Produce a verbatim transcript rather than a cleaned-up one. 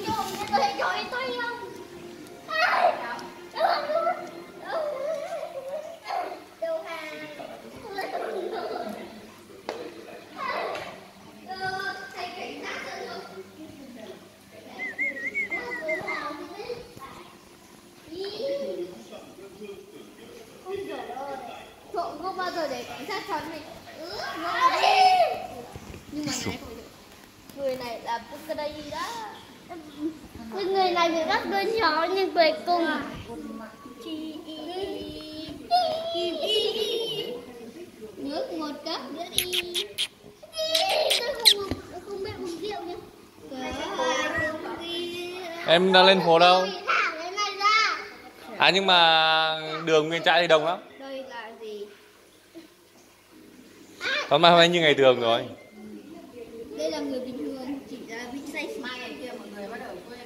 Không bao giờ để cảnh sát chắn mình. Nhưng mà này người này là cái đây gì đó. Cái người này bị bắt đứa nhỏ nhưng cuối cùng nước một cốc nữa đi. Tôi không, tôi không biết uống rượu nhá. Em đang lên phố đâu? À nhưng mà đường Nguyên Trãi thì đông lắm. Đây là gì? Hôm nay hôm nay như ngày thường rồi. Đây là người bình thường, chỉ là bị say mai ngày kia mọi người bắt đầu